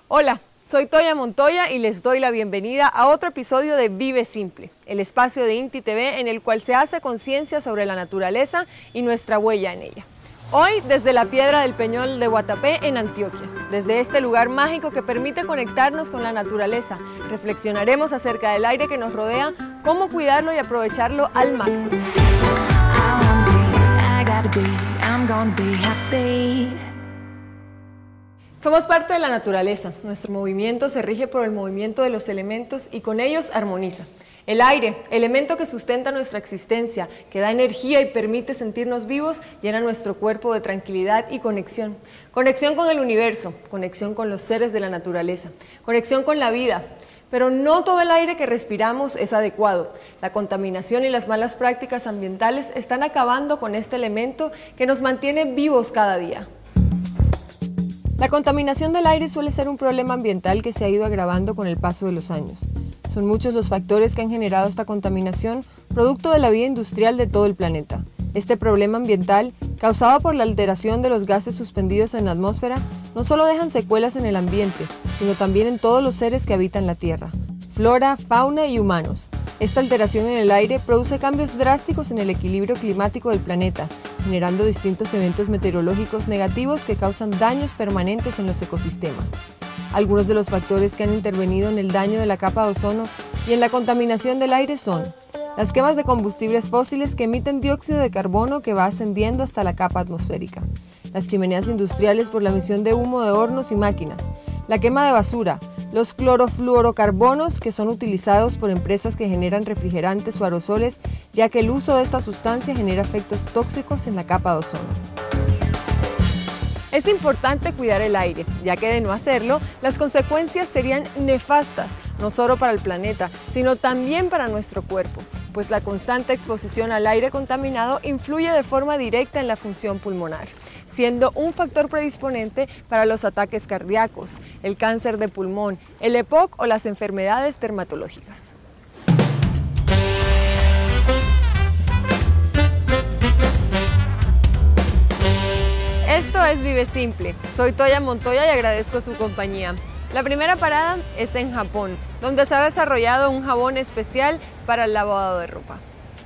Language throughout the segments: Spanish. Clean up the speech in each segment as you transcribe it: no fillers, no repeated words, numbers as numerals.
Hola, soy Toya Montoya y les doy la bienvenida a otro episodio de Vive Simple, el espacio de INTI TV en el cual se hace conciencia sobre la naturaleza y nuestra huella en ella. Hoy desde la Piedra del Peñol de Guatapé en Antioquia, desde este lugar mágico que permite conectarnos con la naturaleza, reflexionaremos acerca del aire que nos rodea, cómo cuidarlo y aprovecharlo al máximo. Somos parte de la naturaleza, nuestro movimiento se rige por el movimiento de los elementos y con ellos armoniza. El aire, elemento que sustenta nuestra existencia, que da energía y permite sentirnos vivos, llena nuestro cuerpo de tranquilidad y conexión. Conexión con el universo, conexión con los seres de la naturaleza, conexión con la vida. Pero no todo el aire que respiramos es adecuado. La contaminación y las malas prácticas ambientales están acabando con este elemento que nos mantiene vivos cada día. La contaminación del aire suele ser un problema ambiental que se ha ido agravando con el paso de los años. Son muchos los factores que han generado esta contaminación, producto de la vida industrial de todo el planeta. Este problema ambiental, causado por la alteración de los gases suspendidos en la atmósfera, no solo dejan secuelas en el ambiente, sino también en todos los seres que habitan la Tierra, flora, fauna y humanos. Esta alteración en el aire produce cambios drásticos en el equilibrio climático del planeta, generando distintos eventos meteorológicos negativos que causan daños permanentes en los ecosistemas. Algunos de los factores que han intervenido en el daño de la capa de ozono y en la contaminación del aire son las quemas de combustibles fósiles que emiten dióxido de carbono que va ascendiendo hasta la capa atmosférica, las chimeneas industriales por la emisión de humo de hornos y máquinas, la quema de basura, los clorofluorocarbonos que son utilizados por empresas que generan refrigerantes o aerosoles, ya que el uso de esta sustancia genera efectos tóxicos en la capa de ozono. Es importante cuidar el aire, ya que de no hacerlo, las consecuencias serían nefastas, no solo para el planeta, sino también para nuestro cuerpo, pues la constante exposición al aire contaminado influye de forma directa en la función pulmonar, siendo un factor predisponente para los ataques cardíacos, el cáncer de pulmón, el EPOC o las enfermedades dermatológicas. Esto es Vive Simple, soy Toya Montoya y agradezco su compañía. La primera parada es en Japón, donde se ha desarrollado un jabón especial para el lavado de ropa.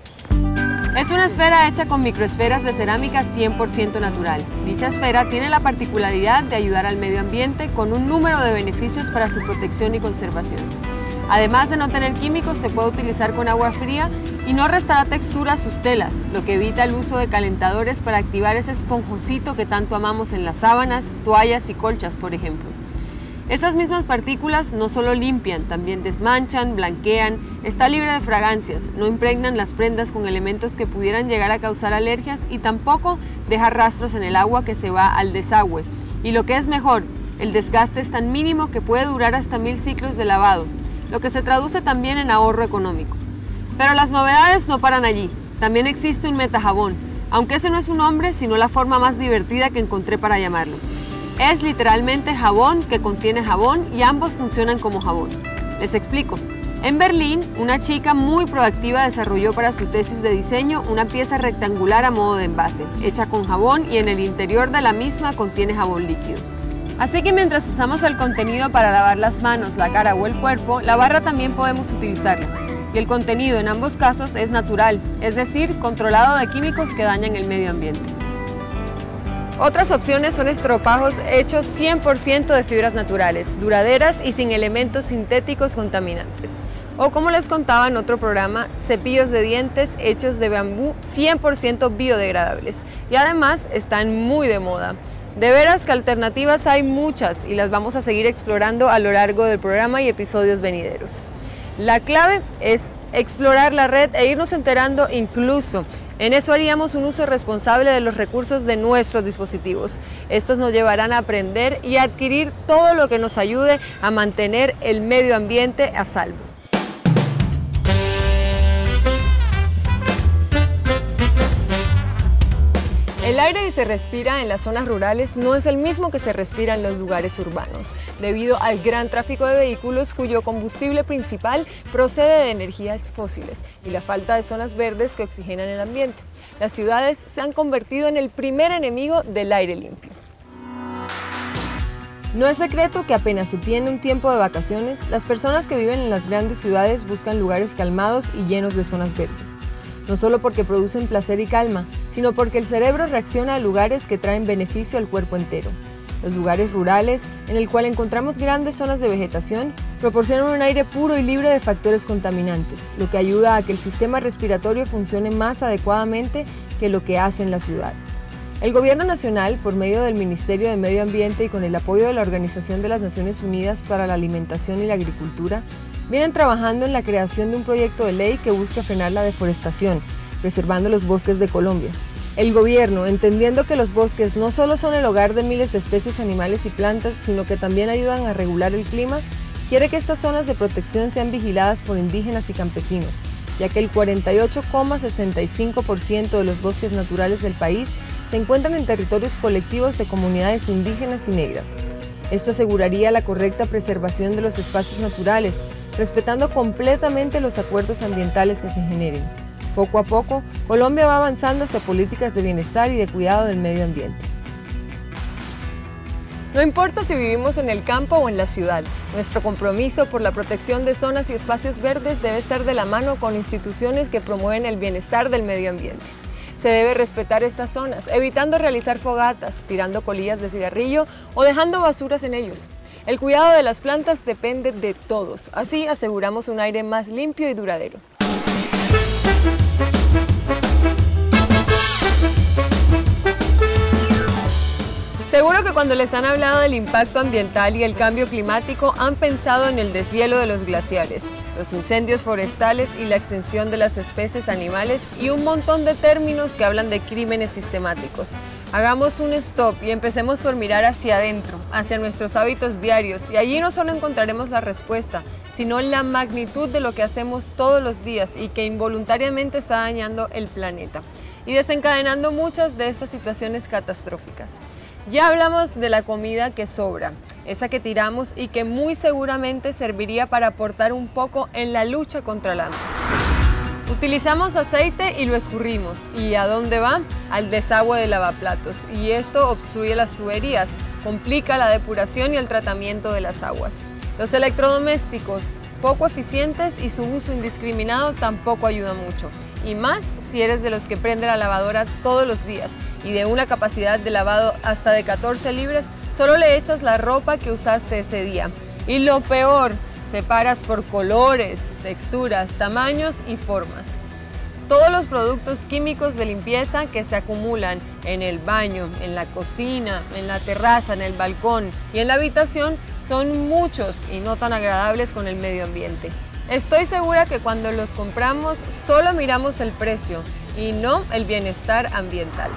Es una esfera hecha con microesferas de cerámica 100% natural. Dicha esfera tiene la particularidad de ayudar al medio ambiente con un número de beneficios para su protección y conservación. Además de no tener químicos, se puede utilizar con agua fría y no restará textura a sus telas, lo que evita el uso de calentadores para activar ese esponjosito que tanto amamos en las sábanas, toallas y colchas, por ejemplo. Estas mismas partículas no solo limpian, también desmanchan, blanquean, está libre de fragancias, no impregnan las prendas con elementos que pudieran llegar a causar alergias y tampoco deja rastros en el agua que se va al desagüe. Y lo que es mejor, el desgaste es tan mínimo que puede durar hasta 1000 ciclos de lavado, lo que se traduce también en ahorro económico. Pero las novedades no paran allí, también existe un metajabón, aunque ese no es un nombre, sino la forma más divertida que encontré para llamarlo. Es literalmente jabón que contiene jabón y ambos funcionan como jabón. Les explico. En Berlín, una chica muy proactiva desarrolló para su tesis de diseño una pieza rectangular a modo de envase, hecha con jabón y en el interior de la misma contiene jabón líquido. Así que mientras usamos el contenido para lavar las manos, la cara o el cuerpo, la barra también podemos utilizarla. Y el contenido en ambos casos es natural, es decir, controlado de químicos que dañan el medio ambiente. Otras opciones son estropajos hechos 100% de fibras naturales, duraderas y sin elementos sintéticos contaminantes. O como les contaba en otro programa, cepillos de dientes hechos de bambú 100% biodegradables. Y además están muy de moda. De veras que alternativas hay muchas y las vamos a seguir explorando a lo largo del programa y episodios venideros. La clave es explorar la red e irnos enterando incluso. En eso haríamos un uso responsable de los recursos de nuestros dispositivos. Estos nos llevarán a aprender y a adquirir todo lo que nos ayude a mantener el medio ambiente a salvo. El aire que se respira en las zonas rurales no es el mismo que se respira en los lugares urbanos, debido al gran tráfico de vehículos cuyo combustible principal procede de energías fósiles y la falta de zonas verdes que oxigenan el ambiente. Las ciudades se han convertido en el primer enemigo del aire limpio. No es secreto que apenas se tiene un tiempo de vacaciones, las personas que viven en las grandes ciudades buscan lugares calmados y llenos de zonas verdes. No solo porque producen placer y calma, sino porque el cerebro reacciona a lugares que traen beneficio al cuerpo entero. Los lugares rurales, en el cual encontramos grandes zonas de vegetación, proporcionan un aire puro y libre de factores contaminantes, lo que ayuda a que el sistema respiratorio funcione más adecuadamente que lo que hace en la ciudad. El Gobierno Nacional, por medio del Ministerio de Medio Ambiente y con el apoyo de la Organización de las Naciones Unidas para la Alimentación y la Agricultura, vienen trabajando en la creación de un proyecto de ley que busca frenar la deforestación, preservando los bosques de Colombia. El gobierno, entendiendo que los bosques no solo son el hogar de miles de especies animales y plantas, sino que también ayudan a regular el clima, quiere que estas zonas de protección sean vigiladas por indígenas y campesinos, ya que el 48,65% de los bosques naturales del país se encuentran en territorios colectivos de comunidades indígenas y negras. Esto aseguraría la correcta preservación de los espacios naturales, respetando completamente los acuerdos ambientales que se generen. Poco a poco, Colombia va avanzando hacia políticas de bienestar y de cuidado del medio ambiente. No importa si vivimos en el campo o en la ciudad, nuestro compromiso por la protección de zonas y espacios verdes debe estar de la mano con instituciones que promueven el bienestar del medio ambiente. Se debe respetar estas zonas, evitando realizar fogatas, tirando colillas de cigarrillo o dejando basuras en ellos. El cuidado de las plantas depende de todos, así aseguramos un aire más limpio y duradero. Seguro que cuando les han hablado del impacto ambiental y el cambio climático han pensado en el deshielo de los glaciares, los incendios forestales y la extinción de las especies animales y un montón de términos que hablan de crímenes sistemáticos. Hagamos un stop y empecemos por mirar hacia adentro, hacia nuestros hábitos diarios, y allí no solo encontraremos la respuesta, sino la magnitud de lo que hacemos todos los días y que involuntariamente está dañando el planeta y desencadenando muchas de estas situaciones catastróficas. Ya hablamos de la comida que sobra, esa que tiramos y que muy seguramente serviría para aportar un poco en la lucha contra el hambre. Utilizamos aceite y lo escurrimos. ¿Y a dónde va? Al desagüe de lavaplatos. Y esto obstruye las tuberías, complica la depuración y el tratamiento de las aguas. Los electrodomésticos, poco eficientes y su uso indiscriminado tampoco ayuda mucho. Y más si eres de los que prende la lavadora todos los días y de una capacidad de lavado hasta de 14 libras, solo le echas la ropa que usaste ese día. Y lo peor, separas por colores, texturas, tamaños y formas. Todos los productos químicos de limpieza que se acumulan en el baño, en la cocina, en la terraza, en el balcón y en la habitación son muchos y no tan agradables con el medio ambiente. Estoy segura que cuando los compramos solo miramos el precio y no el bienestar ambiental.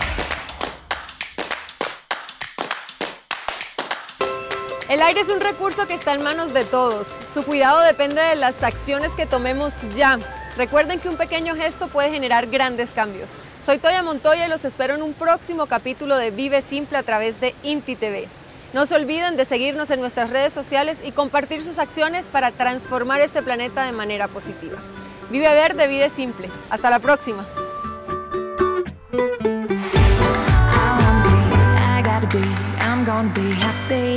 El aire es un recurso que está en manos de todos. Su cuidado depende de las acciones que tomemos ya. Recuerden que un pequeño gesto puede generar grandes cambios. Soy Toya Montoya y los espero en un próximo capítulo de Vive Simple a través de INTI TV. No se olviden de seguirnos en nuestras redes sociales y compartir sus acciones para transformar este planeta de manera positiva. Vive verde, vive simple. Hasta la próxima. I'm gonna be happy.